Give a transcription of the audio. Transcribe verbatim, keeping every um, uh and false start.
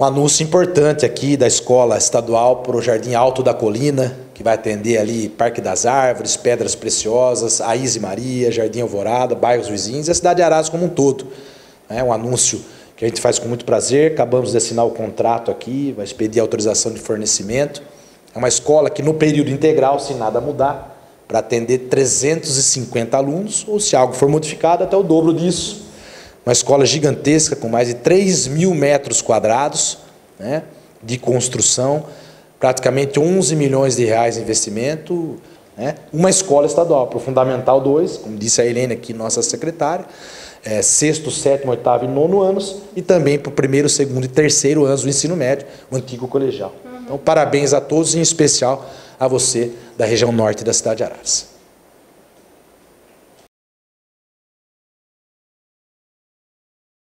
Um anúncio importante aqui da Escola Estadual para o Jardim Alto da Colina, que vai atender ali Parque das Árvores, Pedras Preciosas, Aíse Maria, Jardim Alvorada, bairros vizinhos e a cidade de Araras como um todo. É um anúncio que a gente faz com muito prazer, acabamos de assinar o contrato aqui, vai expedir a autorização de fornecimento. É uma escola que no período integral, se nada mudar, para atender trezentos e cinquenta alunos, ou se algo for modificado, até o dobro disso. Uma escola gigantesca, com mais de três mil metros quadrados, né, de construção, praticamente onze milhões de reais de investimento, né, uma escola estadual, para o Fundamental dois, como disse a Helene aqui, nossa secretária, é, sexto, sétimo, oitavo e nono anos, e também para o primeiro, segundo e terceiro anos do ensino médio, o antigo colegial. Então, parabéns a todos, em especial a você da região norte da cidade de Araras.